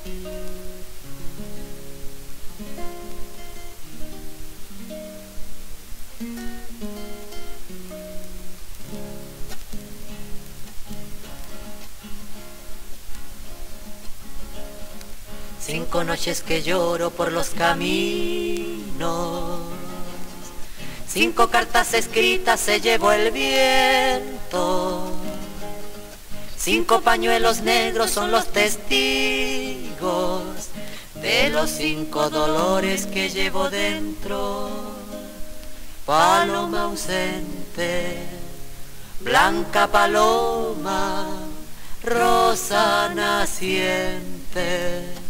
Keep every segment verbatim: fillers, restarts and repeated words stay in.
Cinco noches que lloro por los caminos, cinco cartas escritas se llevó el viento, cinco pañuelos negros son los testigos de los cinco dolores que llevo dentro. Paloma ausente, blanca paloma, rosa naciente.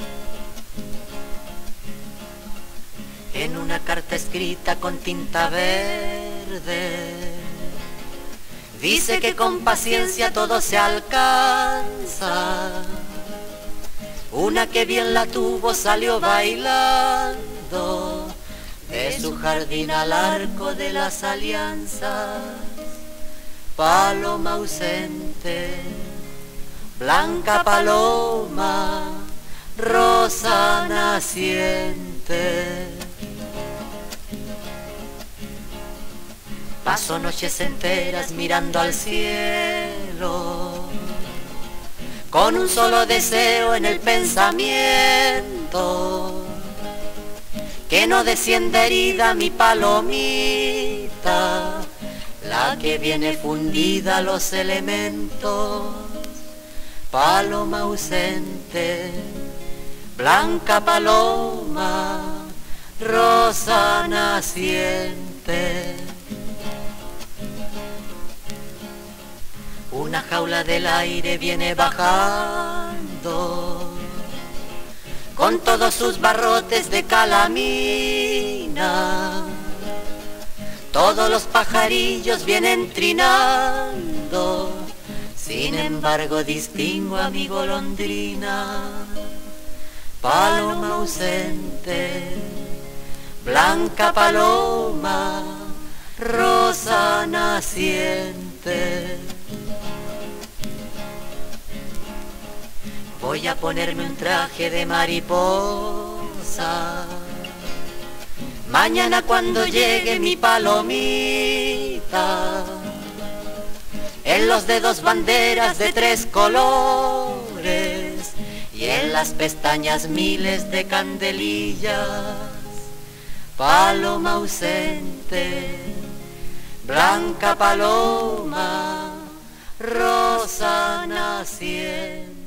En una carta escrita con tinta verde, dice que con paciencia todo se alcanza. Una que bien la tuvo salió bailando de su jardín al arco de las alianzas. Paloma ausente, blanca paloma, rosa naciente. Paso noches enteras mirando al cielo, con un solo deseo en el pensamiento, que no descienda herida mi palomita, la que viene fundida a los elementos. Paloma ausente, blanca paloma, rosa naciente. Una jaula del aire viene bajando, con todos sus barrotes de calamina. Todos los pajarillos vienen trinando, sin embargo distingo a mi golondrina. Paloma ausente, blanca paloma, rosa naciente. Voy a ponerme un traje de mariposa, mañana cuando llegue mi palomita. En los dedos banderas de tres colores y en las pestañas miles de candelillas. Paloma ausente, blanca paloma, rosa naciente.